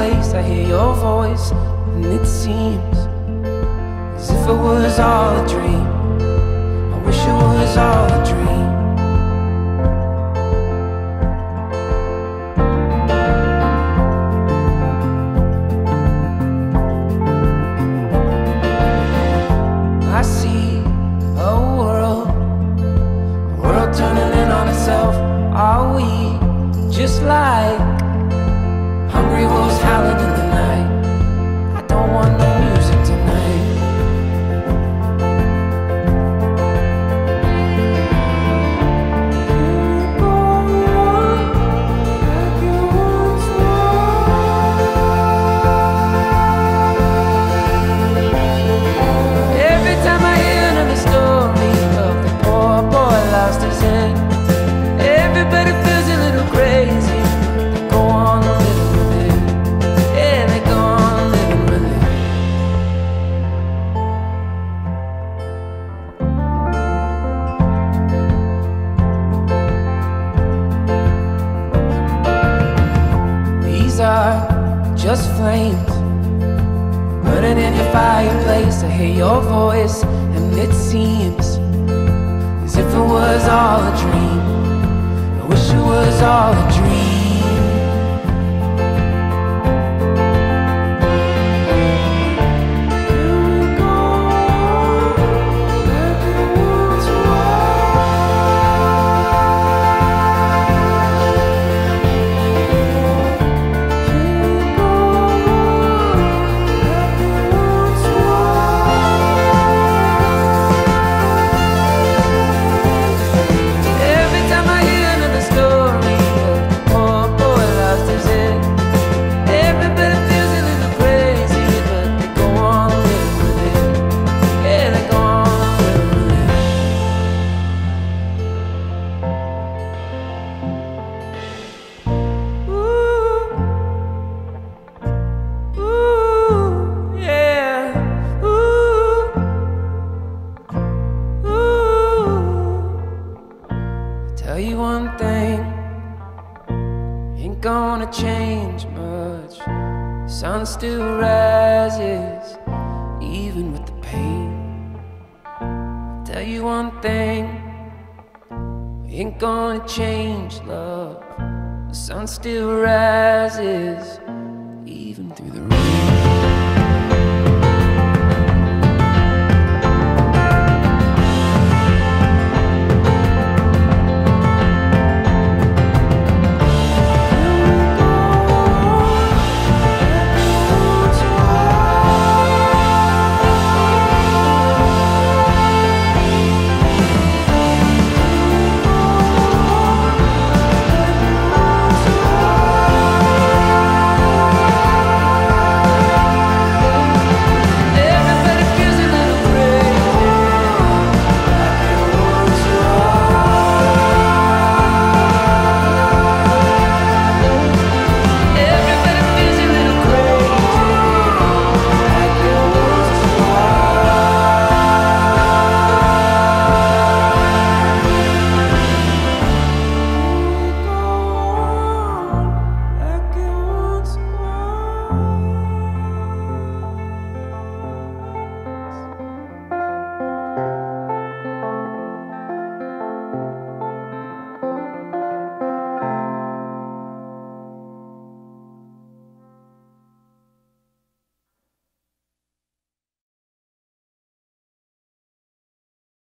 place, I hear your voice, and it seems as if it was all a dream. I wish it was all a dream. I see a world turning in on itself. Are we just like hungry wolves howling in the night? I don't want no music tonight. Every time I hear another story of the poor boy lost his head, everybody feels a little crazy. They go on living with it. Yeah, they go on living with it. These are just flames burning in your fireplace. I hear your voice, and it seems as if it was all a dream. I wish it was all a dream. Tell you one thing, ain't gonna change much. The sun still rises, even with the pain. Tell you one thing, ain't gonna change, love. The sun still rises, even through the rain.